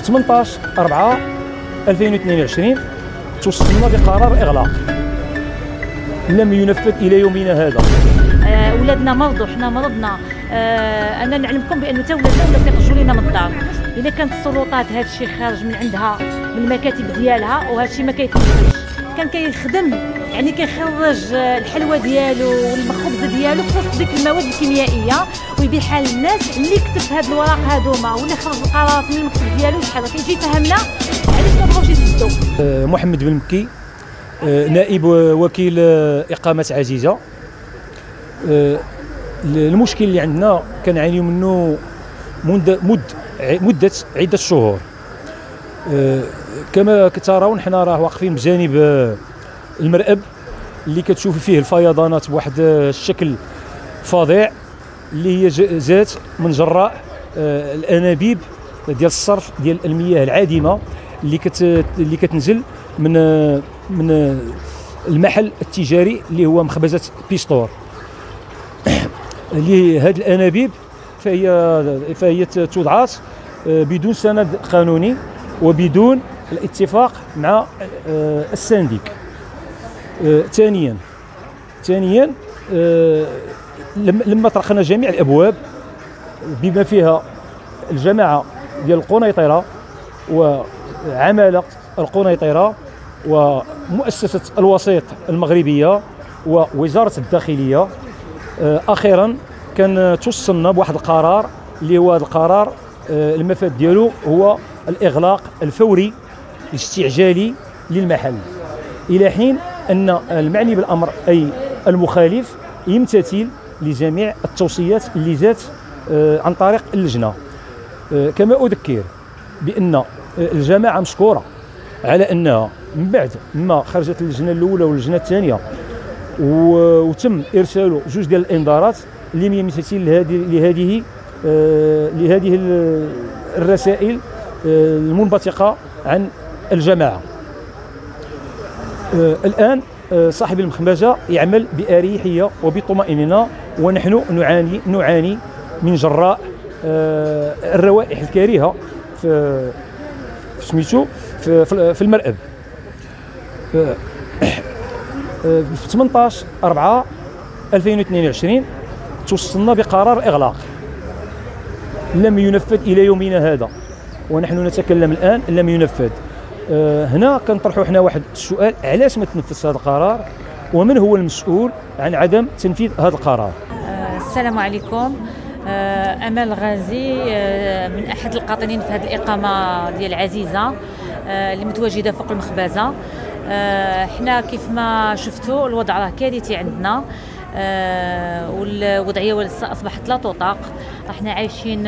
18/4/2022 توصلنا بقرار إغلاق لم ينفذ إلى يومنا هذا. ولادنا مرضوا، حنا مرضنا. انا نعلمكم بانه تا ولادنا ولاو كيخرجوا لينا من الدار. الا كانت السلطات هذا الشيء خارج من عندها من المكاتب ديالها وهذا الشيء ما كيتنفذش، كان كيخدم يعني كيخرج الحلوى ديالو والخبز ديالو في وسط ديك المواد الكيميائيه ويبيعها للناس. اللي كتب في هذا الوراق هذوما واللي خرج القرارات من المكتب ديالو شحال كيجي يفهمنا علاش ما بغاوش يسدوا. محمد بن مكي، نائب وكيل إقامة عزيزة. المشكل اللي عندنا كنعانيو منه مدة عدة شهور. كما كتراون حنا راه واقفين بجانب المرأب اللي كتشوفي فيه الفيضانات بواحد الشكل فظيع، اللي هي جات من جراء الانابيب ديال الصرف ديال المياه العادمه اللي كتنزل من المحل التجاري اللي هو مخبزة بيستور. لهذه الانابيب فهي توضعات بدون سند قانوني وبدون الاتفاق مع السنديك. ثانيا لما طرقنا جميع الابواب بما فيها الجماعه ديال القنيطره وعماله القنيطره ومؤسسه الوسيط المغربيه ووزاره الداخليه، اخيرا كان توصلنا بواحد القرار اللي هو هذا القرار المفاد ديالو هو الاغلاق الفوري الاستعجالي للمحل الى حين ان المعني بالامر اي المخالف يمتثل لجميع التوصيات اللي جات عن طريق اللجنه. كما اذكر بان الجماعه مشكوره على انها من بعد ما خرجت اللجنه الاولى واللجنه الثانيه وتم ارسال جوج ديال الانذارات اللي يمتثل لهذه الرسائل المنبثقه عن الجماعه. الان صاحب المخبزه يعمل باريحيه وبطمانينه، ونحن نعاني من جراء الروائح الكريهه في سميتو في المرأب. في 18/4/2022 توصلنا بقرار إغلاق لم ينفذ إلى يومنا هذا، ونحن نتكلم الآن لم ينفذ. هنا كنطرحوا حنا واحد السؤال: علاش ما تنفذش هذا القرار، ومن هو المسؤول عن عدم تنفيذ هذا القرار؟ السلام عليكم. أمل غازي، من أحد القاطنين في هذه الإقامة ديال عزيزة اللي متواجدة فوق المخبزة. حنا كيف ما شفتوا الوضع راه كارثي عندنا، والوضعيه اصبحت لا تطاق. احنا عايشين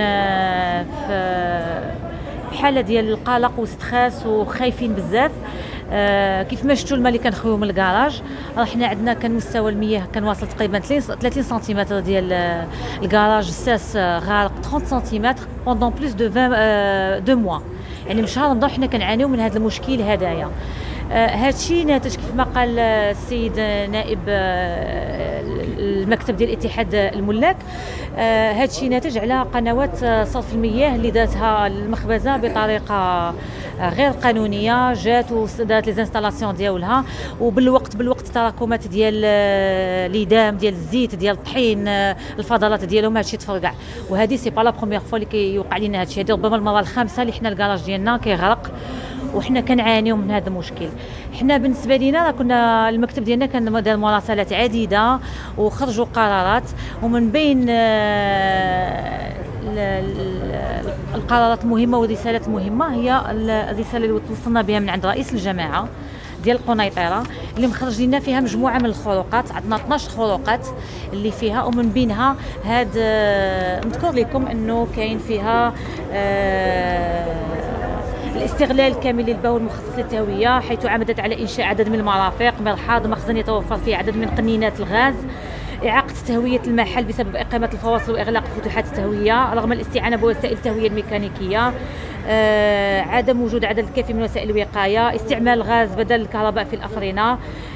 في حاله ديال القلق واستخاس وخايفين بزاف. كيف ما شفتوا الماء اللي كنخويو من الكراج، حنا عندنا كان مستوى المياه كان واصل تقريبا 30 سنتيمتر ديال الكراج الساس غارق 30 سنتيمتر بوندون بلوس دو 2 موا، يعني من شهر رمضان حنا كنعانيو من هذا المشكل هذايا. هادشي ناتج كيف ما قال السيد نائب المكتب ديال اتحاد الملاك، هادشي ناتج على قنوات صرف المياه اللي داتها المخبزه بطريقه غير قانونيه، جات ودارت لي زانستالاسيون ديالها، وبالوقت تراكمات ديال ليدام ديال الزيت ديال الطحين الفضلات ديالهم هادشي تفرقع. وهذه سي با لا بروميير فوا اللي كيوقع لنا هادشي، هذه ربما المره الخامسه اللي حنا الكراج ديالنا كيغرق وحنا كنعانيو من هذا المشكل. حنا بالنسبه لينا راه كنا المكتب ديالنا كان دار مراسلات عديده وخرجوا قرارات، ومن بين القرارات المهمه والرسالات المهمه هي الرساله اللي توصلنا بها من عند رئيس الجماعه ديال القنيطره اللي مخرج لنا فيها مجموعه من الخروقات. عندنا 12 خروقات اللي فيها، ومن بينها هاد نذكر لكم انه كاين فيها الاستغلال كامل للبول المخصص للتهويه، حيث عمدت على انشاء عدد من المرافق، مرحاض، مخزن يتوفر فيه عدد من قنينات الغاز، إعاقة تهوية المحل بسبب إقامة الفواصل وإغلاق فتوحات التهوية رغم الاستعانة بوسائل التهوية الميكانيكية، عدم وجود عدد كافي من وسائل الوقاية، استعمال الغاز بدل الكهرباء في الأفرنة،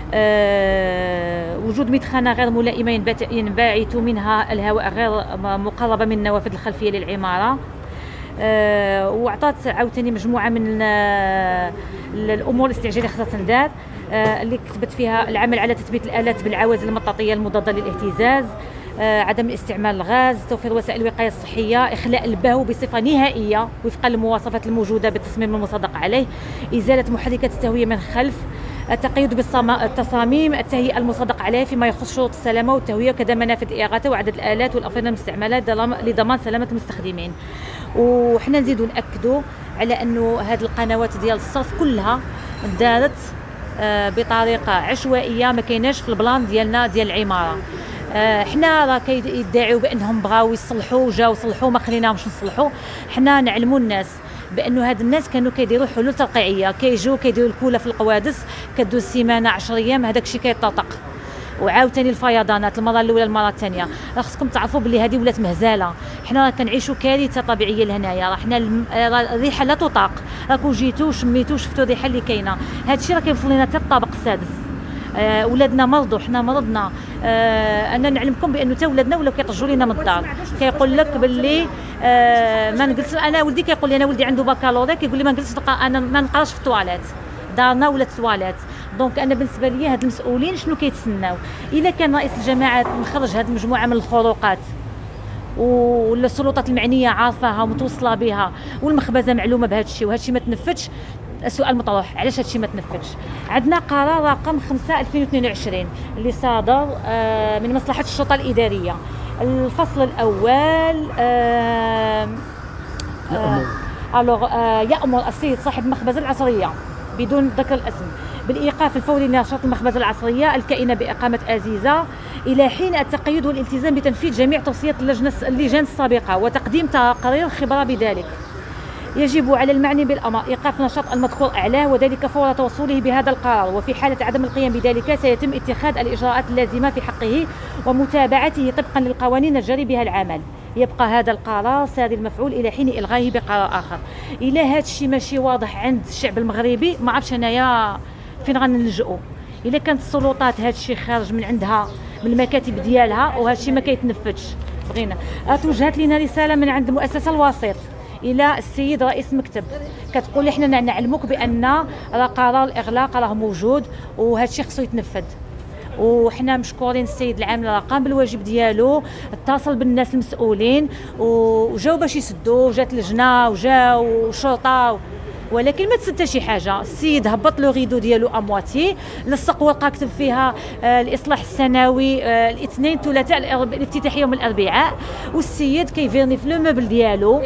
وجود مدخنة غير ملائمة ينبعث منها الهواء غير مقربة من النوافذ الخلفية للعمارة، وعطات عاوتاني مجموعه من الامور الاستعجاليه خاصه تندار، اللي كتبت فيها العمل على تثبيت الالات بالعوازل المطاطيه المضاده للاهتزاز، عدم استعمال الغاز، توفير وسائل الوقايه الصحيه، اخلاء البهو بصفه نهائيه وفقا للمواصفات الموجوده بالتصميم المصدق عليه، ازاله محركات التهويه من خلف، التقيد بالتصاميم، التهيئه المصدق عليه فيما يخص شروط السلامه والتهويه وكذا منافذ الاغاثه وعدد الالات والافرده المستعمله لضمان سلامه المستخدمين. وحنا نزيدوا ناكدوا على انه هذه القنوات ديال الصرف كلها دارت بطريقه عشوائيه، ما كايناش في البلان ديالنا ديال العماره. حنا راه كيدعيو بانهم بغاو يصلحوا، جاو صلحوا، ما خليناهمش نصلحوا. حنا نعلموا الناس بانه هاد الناس كانوا كيديروا حلول ترقيعيه، كيجيو كيديروا الكوله في القوادس، كدوز سيمانه 10 ايام هذاك الشيء كيطلق. وعاوتاني الفيضانات المره الاولى المره الثانيه، راه خصكم تعرفوا باللي هذه ولات مهزله. حنا راه كنعيشوا كارثه طبيعيه لهنايا، راه حنا الريحه لا تطاق، راكم جيتوا شميتوا شفتوا الريحه اللي كاينه. هذا الشيء راه كيوصل لنا حتى الطابق السادس. ولادنا مرضوا، حنا مرضنا. انا نعلمكم بانه حتى ولادنا ولاو كيطجوا لينا من الدار، كيقول لك باللي ما نجلس. انا ولدي كيقول لي، انا ولدي عنده بكالوريا، كيقول لي ما نجلس انا ما نقراش في الطواليت، دارنا ولات الطواليت. دونك انا بالنسبه لي هاد المسؤولين شنو كيتسناو؟ الا كان رئيس الجماعه مخرج هاد المجموعه من الخروقات والسلطات المعنيه عارفاها ومتوصله بها والمخبزه معلومه بهذا الشيء وهذا الشيء ما تنفذش، السؤال مطروح علاش هذا الشيء ما تنفذش؟ عندنا قرار رقم 5/2022 اللي صادر من مصلحه الشرطه الاداريه. الفصل الاول يأمر السيد صاحب المخبزه العصريه بدون ذكر الاسم بالايقاف الفوري لنشاط المخبزه العصريه الكائنه باقامه ازيزه الى حين التقيد والالتزام بتنفيذ جميع توصيات اللجان السابقه وتقديم تقارير خبره بذلك. يجب على المعني بالامر ايقاف نشاط المذكور اعلاه وذلك فور توصله بهذا القرار، وفي حاله عدم القيام بذلك سيتم اتخاذ الاجراءات اللازمه في حقه ومتابعته طبقا للقوانين الجاري بها العمل. يبقى هذا القرار ساري المفعول الى حين الغائه بقرار اخر. الى هذا الشيء ماشي واضح عند الشعب المغربي ما عرفتش انايا فين غنلجؤوا. الا كانت السلطات هذا الشيء خارج من عندها من المكاتب ديالها وهذا الشيء ما كيتنفذش، بغينا توجهت لنا رساله من عند المؤسسه الوسيط الى السيد رئيس المكتب، كتقول احنا نعلموك بان راه قرار الاغلاق راه موجود وهذا الشيء خصو يتنفذ. وحنا مشكورين السيد العام راه قام بالواجب ديالو، اتصل بالناس المسؤولين وجاو باش يسدوا، جات لجنه وجاو شرطه، ولكن ما تسد شي حاجه. السيد هبط لو غيدو ديالو امواتي، لصق ورقه كتب فيها الاصلاح السنوي الاثنين ثلاثاء الافتتاحيه يوم الاربعاء، والسيد كيفيرني في لو موبل ديالو.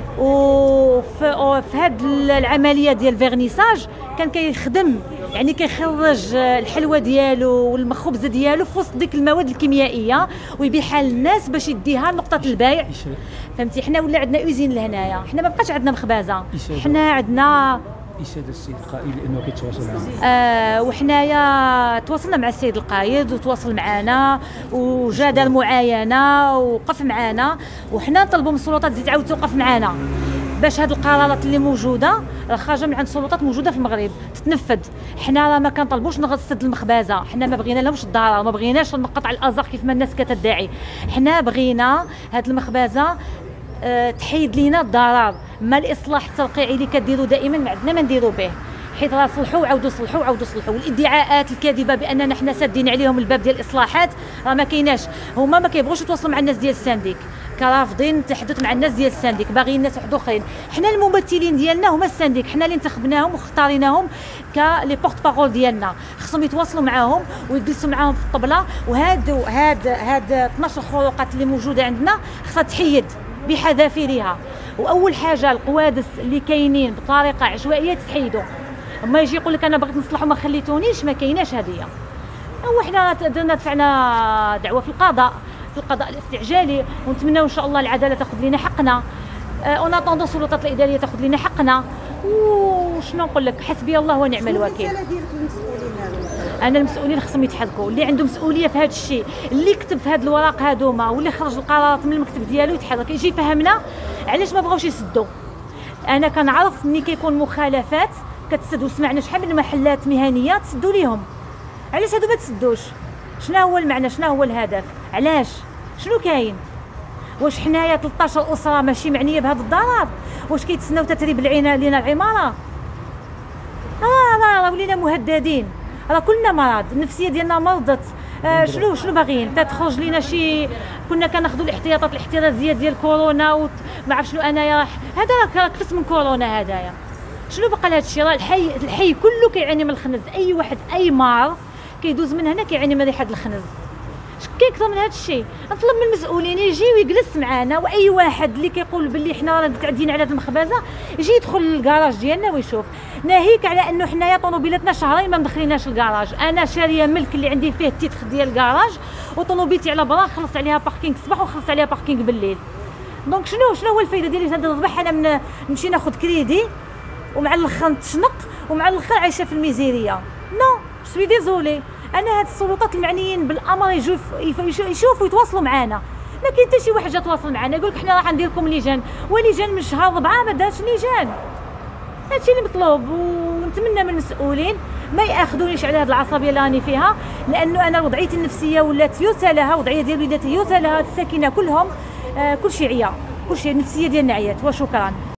وفي هذه العمليه ديال الفيرنيساج كان كيخدم، يعني كيخرج الحلوى ديالو والخبز ديالو في وسط ديك المواد الكيميائيه ويبيعها للناس باش يديها لنقطه البيع. فهمتي؟ حنا ولا عندنا اوزين لهنايا، حنا ما بقاش عندنا مخبزه، حنا عندنا إشادة السيد القائد لانه كيتواصل معنا. وحنايا تواصلنا مع السيد القائد وتواصل معنا وجا دار معاينه ووقف معنا، وحنا نطلبوا من السلطات تزيد عاود توقف معنا باش هاد القرارات اللي موجوده راه خارجه من عند السلطات موجوده في المغرب تتنفذ. حنا راه ما كنطلبوش نغسد المخبزه، حنا ما بغينا لهمش الضرر، ما بغيناش نقطع الارزاق كيف ما الناس كتدعي. حنا بغينا هاد المخبزه تحيد لينا الضرر، ما الاصلاح الترقيعي اللي كديروا دائما ما عندنا ما نديروا به، حيت راه صلحوا وعاودوا صلحوا وعاودوا صلحوا. والادعاءات الكاذبه باننا حنا سادين عليهم الباب ديال الاصلاحات راه ما كايناش. هما ما كيبغوش يتواصلوا مع الناس ديال السانديك، كرافضين التحدث مع الناس ديال السانديك، باغيين الناس واحد اخرين. حنا الممثلين ديالنا هما السانديك، حنا اللي انتخبناهم واختاريناهم كلي بورت بارول ديالنا، خصهم يتواصلوا معاهم ويجلسوا معاهم في الطبله. هاد 12 خروقات اللي موجوده عندنا خصها تحيد بحذافيرها. واول حاجه القوادس اللي كاينين بطريقه عشوائيه تحيدوا. اما يجي يقول لك انا بغيت نصلح وما خليتونيش، ما كايناش هذه. وحنا درنا دفعنا دعوه في القضاء الاستعجالي، ونتمناو ان شاء الله العداله تاخذ لنا حقنا، اون اتوندو السلطات الاداريه تاخذ لنا حقنا. وشنو نقول لك، حسبي الله ونعم الوكيل. انا المسؤولين خصهم يتحركوا، اللي عنده مسؤوليه في هذا الشيء، اللي كتب في هذه الوراق هذوما واللي خرج القرارات من المكتب ديالو يتحرك، يجي يفهمنا علاش ما بغاوش يسدوا. انا كنعرف ملي كيكون مخالفات كتسد، وسمعنا شحال من محلات مهنيه تسدوا ليهم. علاش هادو ما تسدوش؟ شنو هو المعنى؟ شنو هو الهدف؟ علاش؟ شنو كاين؟ واش حنايا 13 اسره ماشي معنيه بهذا الضرر؟ واش كيتسناو تتريب لينا العماره؟ راه ولينا مهددين، راه كلنا مرض، النفسيه ديالنا مرضت. شنو باغيين؟ تخرج لينا شي، كنا كناخذوا الاحتياطات الاحترازيه ديال كورونا وما عرف شنو انايا، هذا راه كفت من كورونا هذايا. شنو بقى لهذا الشيء؟ راه الحي كله كيعاني من الخنز، اي واحد اي مار كيدوز من هنا كيعاني من ريحه الخنز. كاين اكثر من هذا الشيء؟ نطلب من المسؤولين يجي ويجلس معنا، واي واحد اللي كيقول باللي حنا راه متعدين على هذه المخبزه يجي يدخل للكراج ديالنا ويشوف. ناهيك على انه حنايا طوموبيلاتنا شهرين ما مدخليناش الكراج، انا شاريه ملك اللي عندي فيه التيتخ ديال الكراج، وطوموبيلتي على برا خلص عليها باركينغ الصباح وخلص عليها باركينغ بالليل. دونك شنو هو الفايده ديالي في نربح؟ انا نمشي ناخذ كريدي ومع الاخر نتشنق ومع الاخر عايشه في الميزيريه. نو سوي ديزولي، انا هاد السلطات المعنيين بالامر يشوفوا يتواصلوا معنا. ما كاين حتى شي واحد جا تواصل معنا يقول لك حنا راح ندير لكم لجان، ولجان من شهر 4 ما دارش لجان. هادشي اللي مطلوب، ونتمنى من المسؤولين ما ياخذونيش على هاد العصبيه اللي راني فيها، لانه انا وضعيتي النفسيه ولات يوسى لها، وضعيه ديال وليداتي يوسى لها، الساكنه كلهم كلشي عيا، كلشي النفسيه ديالنا عيات. وشكرا.